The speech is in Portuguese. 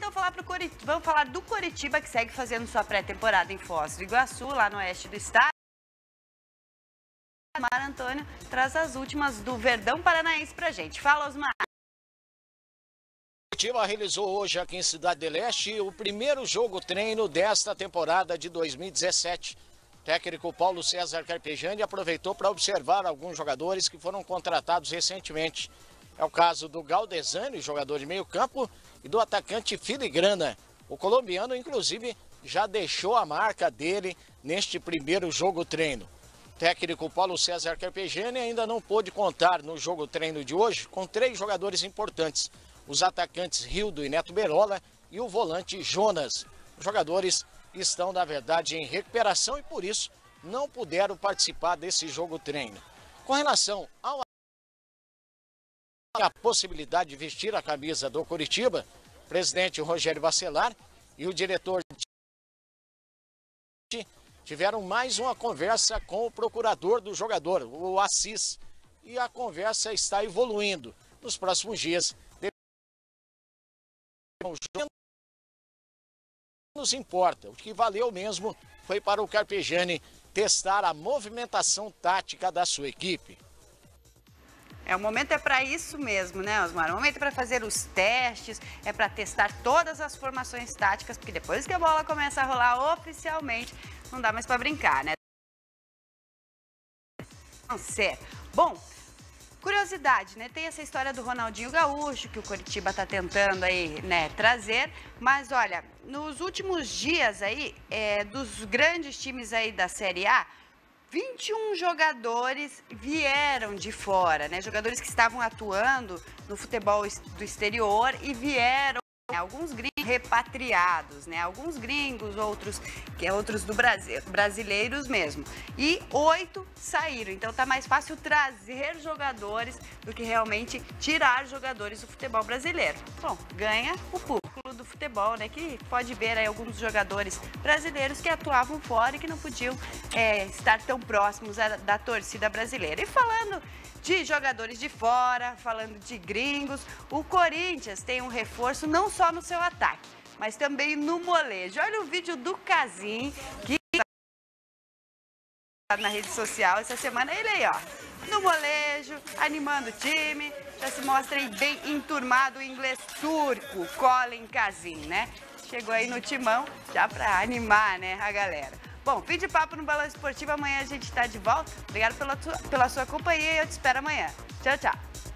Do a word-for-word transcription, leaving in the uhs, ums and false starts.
então falar pro Coritiba, vamos falar do Coritiba, que segue fazendo sua pré-temporada em Foz do Iguaçu, lá no oeste do estado. Osmar Antônio traz as últimas do Verdão Paranaense pra gente. Fala, Osmar. O Coritiba realizou hoje aqui em Cidade do Leste o primeiro jogo treino desta temporada de dois mil e dezessete. O técnico Paulo César Carpegiani aproveitou para observar alguns jogadores que foram contratados recentemente. É o caso do Galdesani, jogador de meio campo, e do atacante Filigrana. O colombiano, inclusive, já deixou a marca dele neste primeiro jogo treino. O técnico Paulo César Carpegiani ainda não pôde contar no jogo treino de hoje com três jogadores importantes. Os atacantes Rildo e Neto Berola e o volante Jonas. Os jogadores estão, na verdade, em recuperação e, por isso, não puderam participar desse jogo treino. Com relação ao a possibilidade de vestir a camisa do Coritiba, o presidente Rogério Bacelar e o diretor tiveram mais uma conversa com o procurador do jogador, o Assis, e a conversa está evoluindo. Nos próximos dias, nos importa. O que valeu mesmo foi para o Carpegiani testar a movimentação tática da sua equipe. É, o momento é para isso mesmo, né, Osmar? O momento é para fazer os testes, é para testar todas as formações táticas, porque depois que a bola começa a rolar oficialmente, não dá mais para brincar, né? Não, sério. Bom, curiosidade, né? Tem essa história do Ronaldinho Gaúcho, que o Coritiba tá tentando aí, né, trazer. Mas, olha, nos últimos dias aí, é, dos grandes times aí da Série A, vinte e um jogadores vieram de fora, né? Jogadores que estavam atuando no futebol do exterior e vieram, né? Alguns gringos repatriados, né? Alguns gringos, outros que outros do Brasil, brasileiros mesmo. E oito saíram. Então tá mais fácil trazer jogadores do que realmente tirar jogadores do futebol brasileiro. Bom, ganha o público do futebol, né? Que pode ver aí alguns jogadores brasileiros que atuavam fora e que não podiam é, estar tão próximos a, da torcida brasileira. E falando de jogadores de fora, falando de gringos, o Corinthians tem um reforço não só no seu ataque, mas também no molejo. Olha o vídeo do Casim, que na rede social essa semana, ele aí, ó, no molejo, animando o time, já se mostra aí bem enturmado o inglês turco, Colin Casim, né? Chegou aí no timão já pra animar, né, a galera. Bom, fim de papo no Balanço Esportivo, amanhã a gente tá de volta. Obrigado pela, tua, pela sua companhia e eu te espero amanhã. Tchau, tchau.